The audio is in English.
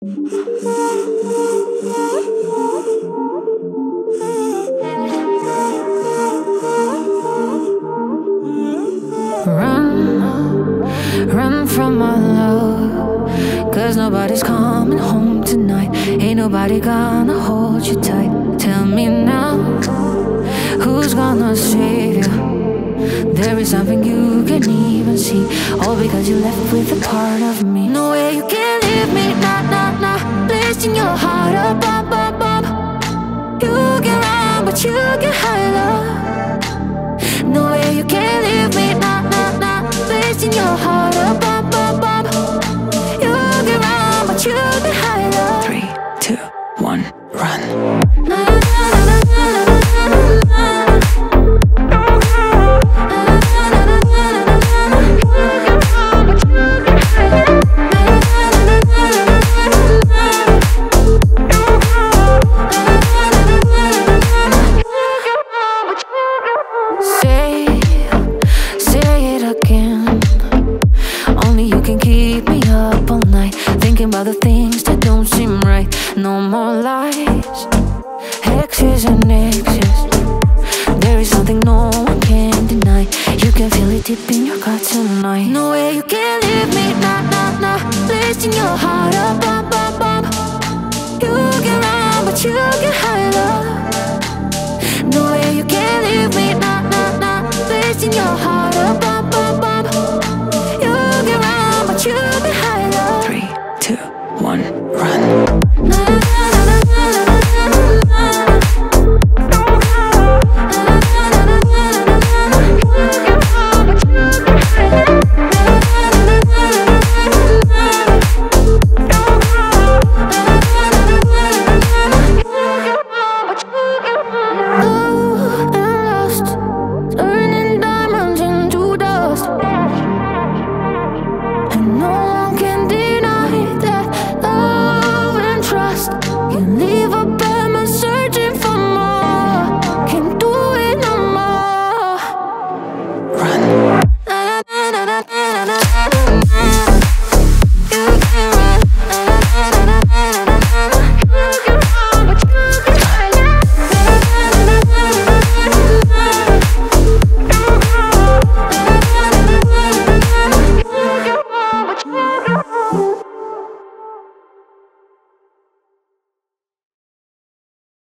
Run from my love, 'cause nobody's coming home tonight. Ain't nobody gonna hold you tight. Tell me now, who's gonna save you? There is something you can't even see, all because you left with a part of me. No way you can leave me, nah, nah, nah. Placing your heart up, up, up, up. You can run, but you can hide, love. No way you can leave me, nah, nah, nah. Placing your heart up, up, up, up. You can run, but you can hide, love. 3, 2, 1, run. The things that don't seem right. No more lies, hexes and exes. There is something no one can deny. You can feel it deep in your gut tonight. No way you can leave me, nah, nah, nah. Placing your heart up, up, up, up. You can run, but you can hide, love. No way you can leave me, nah, nah, nah. Placing your heart up, up, up, up. You can run, but you can hide, love. 3, 2, 1, run. Nah, nah, nah.